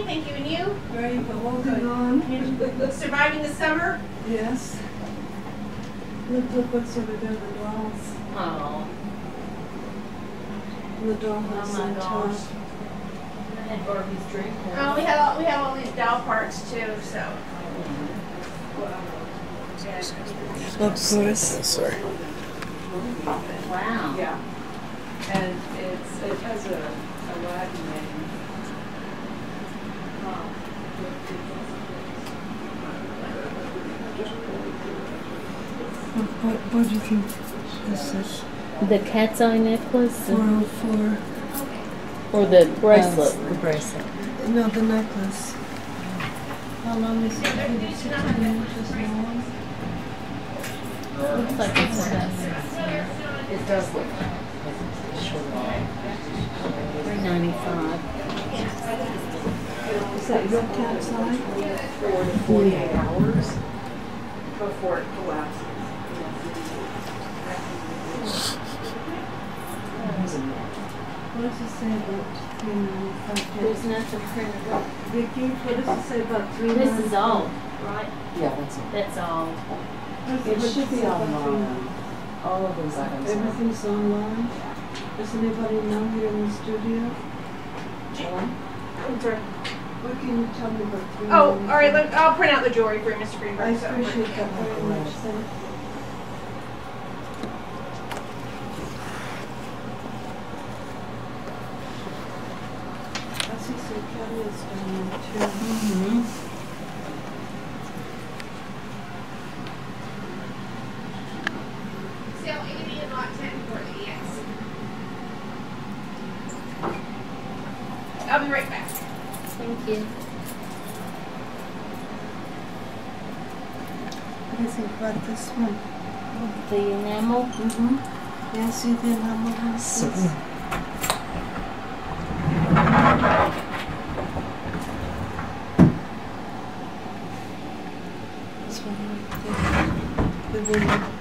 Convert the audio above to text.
fine, thank you. And you? Very good. Holding on. Surviving the summer? Yes. Look what's over there, the dolls. Oh. The doll house on top. I had Barbie's dream house. Oh, we have all these doll parks too, so. Of course. Sorry. Wow. Yeah. And it has a Latin name. What do you think this is? The cat's eye necklace? 404. Or the bracelet? The bracelet. No, the necklace. How long is it? Looks like it's a It does look like $3.95. Is that your cat's eye? 4 to 48 hours before it collapses. What does it say about 395? There's nothing printed up. Vicky, what does it say about 395? This is old, right? Yeah, that's it. That's old. It should be online. All of these items. Everything's online? Does anybody know here in the studio? I'm sorry. What can you tell me about 395? Oh, all right. I'll print out the jewelry for you, Mr. I Greenberg. appreciate that very much. Thank you. I see some cameras down there too. Mm-hmm. Sale 80 and lot 10 for the yes. I'll be right back. Thank you. What do you think about this one? The enamel? Mm-hmm. Yeah, see the enamel on So, this? This one right there. The ring.